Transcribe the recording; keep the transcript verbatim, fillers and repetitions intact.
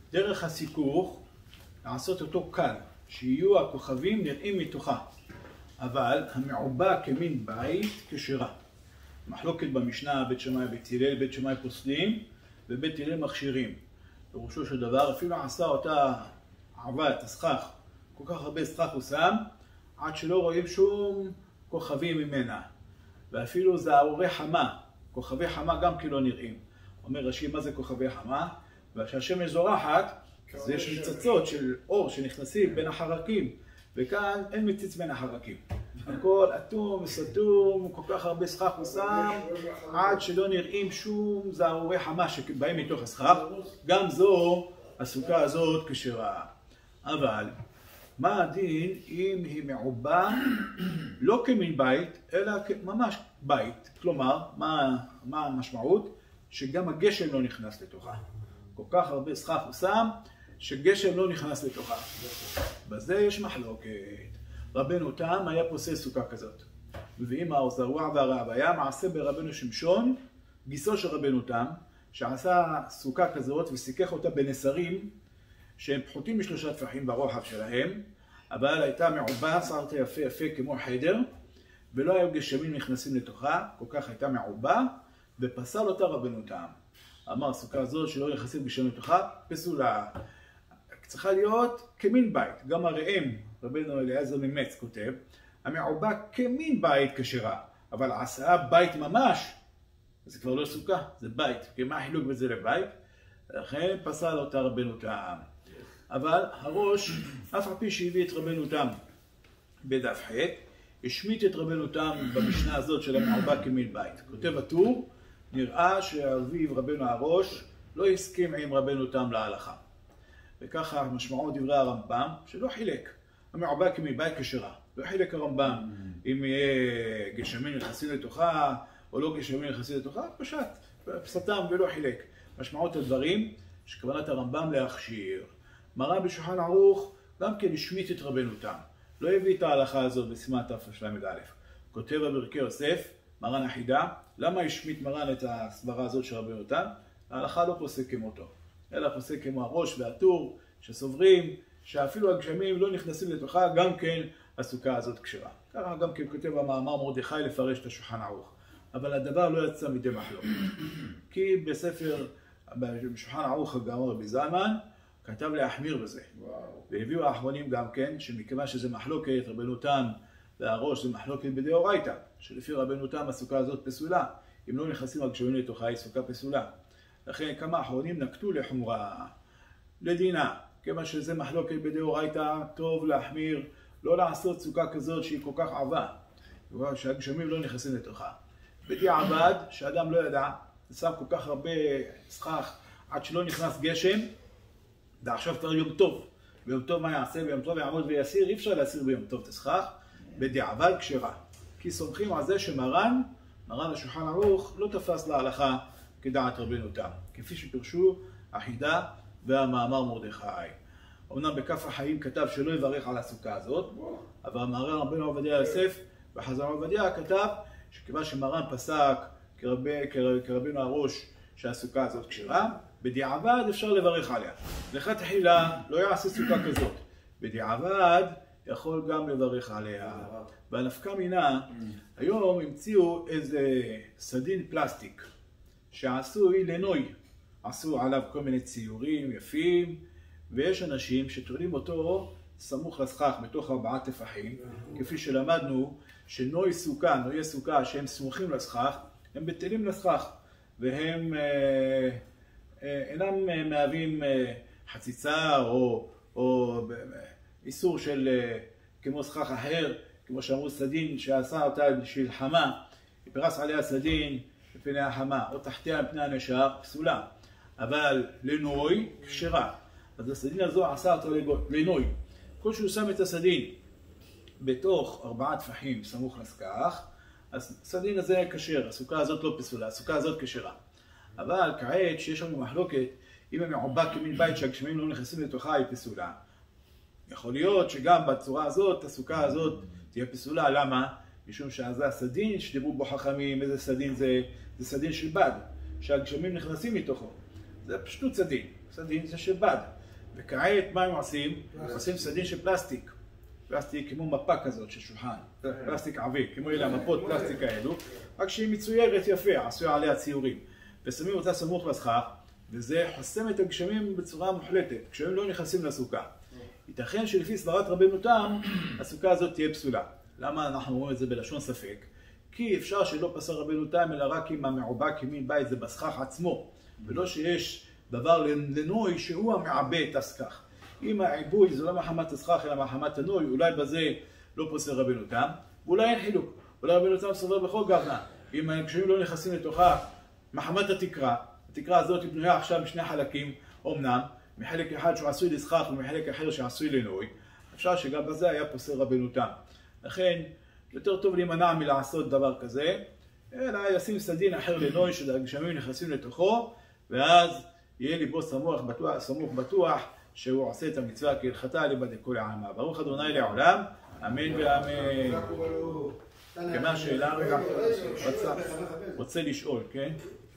דרך הסיכוך, לעשות אותו קל, שיהיו הכוכבים נראים מתוכה, אבל המעובה כמין בית כשרה. מחלוקת במשנה, בית שמאי בית הלל, בית שמאי פוסלים ובית הלל מכשירים. פירושו של דבר, אפילו עשה אותה עבה, את הסכך, כל כך הרבה סכך הוא שם, עד שלא רואים שום כוכבים ממנה. ואפילו זערורי חמה, כוכבי חמה גם כי לא נראים. אומר רש"י, מה זה כוכבי חמה? וכשהשמש זורחת, אז יש ניצוצות של אור שנכנסים בין החרקים, וכאן אין מציץ בין החרקים. הכל אטום וסתום, כל כך הרבה סכך הוא שם, עד שלא נראים שום זערורי חמה שבאים מתוך הסכך. גם זו, הסוכה הזאת כשרה. אבל מה הדין אם היא מעובה לא כמין בית, אלא ממש בית? כלומר, מה, מה המשמעות? שגם הגשם לא נכנס לתוכה. כל כך הרבה סכך הוא שם, שגשם לא נכנס לתוכה. בזה יש מחלוקת. רבנו תם היה פוסל סוכה כזאת. מביאים האור זרוע והרב. היה מעשה ברבנו שמשון, גיסו של רבנו תם, שעשה סוכה כזאת וסיכך אותה בנסרים, שהם פחותים משלושה טפחים ברוחב שלהם, אבל הייתה מעובה, שרתה יפה יפה כמו חדר, ולא היו גשמים נכנסים לתוכה, כל כך הייתה מעובה, ופסל אותה רבנו תם. אמר, סוכה הזאת שלא נכנסים גשמים לתוכה, פסולה. צריכה להיות כמין בית. גם הראם, רבנו אליעזר ממץ כותב, המעובה כמין בית כשרה, אבל עשה בית ממש, זה כבר לא סוכה, זה בית. כי מה החילוק בזה לבית? לכן פסל אותה רבנו תם. אבל הראש, אף על פי שהביא את רבנו תם בדף ח', השמיט את רבנו תם במשנה הזאת של המעובה כמין בית. כותב הטור, נראה שאביו רבנו הראש לא הסכים עם רבנו תם להלכה. וככה משמעות דברי הרמב"ם, שלא חילק. המעובה כמין בית כשרה. לא חילק הרמב"ם אם יהיה גשמים נכנסים לתוכה או לא גשמים נכנסים לתוכה, פשט, פסתם ולא חילק. משמעות הדברים שכוונת הרמב"ם להכשיר. מרן בשולחן ערוך גם כן השמיט את רבנו תם. לא הביא את ההלכה הזאת בסימן תרל"א. כותב בברכי יוסף, מרן החידה, למה השמיט מרן את הסברה הזאת של רבנו תם? ההלכה לא פוסק כמותו, אלא פוסק כמו הראש והטור שסוברים שאפילו הגשמים לא נכנסים לתוכה, גם כן הסוכה הזאת כשרה. ככה גם כן כותב המאמר מרדכי לפרש את השולחן ערוך. אבל הדבר לא יצא מדי מחלוקת. כי בספר, בשולחן ערוך הגאון רבי זלמן, כתב להחמיר בזה. והביאו האחרונים גם כן, שמכיוון שזה מחלוקת, רבנו תם והראש זה מחלוקת בדאורייתא, שלפי רבנו תם הסוכה הזאת פסולה. אם לא נכנסים הגשמים לתוכה, היא סוכה פסולה. לכן כמה אחרונים נקטו לחומרה, לדינה. כיוון שזה מחלוקת בדאורייתא, טוב להחמיר, לא לעשות סוכה כזאת שהיא כל כך עבה, שהגשמים לא נכנסים לתוכה. בדיעבד, שאדם לא ידע, שם כל כך הרבה סכך עד שלא נכנס גשם, ועכשיו כבר יום טוב. ביום טוב מה יעשה? ביום טוב יעמוד ויסיר, אי אפשר להסיר ביום טוב את הסכך, בדיעבד כשרה. כי סומכים על זה שמרן, מרן השולחן ערוך, לא תפס להלכה כדעת רבנו תם, כפי שפרשו החידה והמאמר מרדכי. אמנם בכף החיים כתב שלא יברך על הסוכה הזאת, אבל מרן רבנו עובדיה יוסף בחזון עובדיה כתב שכיוון שמרן פסק כרבי, כרבנו הראש שהסוכה הזאת כשרה, בדיעבד אפשר לברך עליה. לכתחילה לא יעשה סוכה כזאת. בדיעבד יכול גם לברך עליה. והנפקא מינה, היום המציאו איזה סדין פלסטיק שעשוי לנוי. עשו עליו כל מיני ציורים יפים, ויש אנשים שתולים אותו סמוך לסכך בתוך ארבעה טפחים, כפי שלמדנו שנוי סוכה, נויי סוכה שהם סמוכים לסכך, הם בטלים לסכך, והם אה, אה, אינם אה, מהווים אה, חציצה או, או איסור של אה, כמו סכך אחר, כמו שאמרו סדין שעשה אותה בשביל חמה, פרס עליה סדין בפני החמה, או תחתיה מפני הנשר, פסולה. אבל לנוי, כשרה. אז הסדין הזו עשה אותו לנוי. כל שהוא שם את הסדין בתוך ארבעה טפחים סמוך לסכך, אז הסדין הזה כשר, הסוכה הזאת לא פסולה, הסוכה הזאת כשרה. אבל כעת שיש לנו מחלוקת, אם המעובה כמין בית שהגשמים לא נכנסים לתוכה היא פסולה. יכול להיות שגם בצורה הזאת, הסוכה הזאת תהיה פסולה. למה? משום שזה הסדין שדיברו בו חכמים, איזה סדין זה? זה סדין של בד, שהגשמים נכנסים מתוכו. זה פשטות סדין, סדין זה של בד. וכעת מה הם עושים? עושים סדין של פלסטיק. פלסטיק כמו מפה כזאת של שולחן, פלסטיק עבה, כמו אלה המפות פלסטיק האלו, רק שהיא מצוירת יפה, עשויה עליה ציורים. ושמים אותה סמוך לסכך, וזה חוסם את הגשמים בצורה מוחלטת, גשמים לא נכנסים לסוכה. ייתכן שלפי סברת רבנו תם, הסוכה הזאת תהיה פסולה. למה אנחנו רואים את זה בלשון ספק? כי אפשר שלא פסל רבנו תם, אלא רק אם המעובה כמין בית זה בסכך עצמו, ולא שיש דבר לנוי שהוא המעבה את הסכך. אם העיבוי זה לא מחמת הסכך אלא מחמת הנוי, אולי בזה לא פוסל רבנו תם, ואולי אין חילוק. אולי רבנו תם סובר בכל גוונה. אם הגשמים לא נכנסים לתוכה מחמת התקרה, התקרה הזאת היא בנויה עכשיו משני חלקים, אמנם, מחלק אחד שהוא עשוי לסכך ומחלק אחר שעשוי לנוי, אפשר שגם בזה היה פוסל רבנו תם. לכן, יותר טוב להימנע מלעשות דבר כזה, אלא ישים סדין אחר לנוי שהגשמים נכנסים לתוכו, ואז יהיה ליבו סמוך בטוח, סמוך בטוח שהוא עושה את המצווה כהלכתה לבדי כל העלמא. ברוך אדוני לעולם, אמן ואמן. כמה שאלה? רוצה לשאול, כן?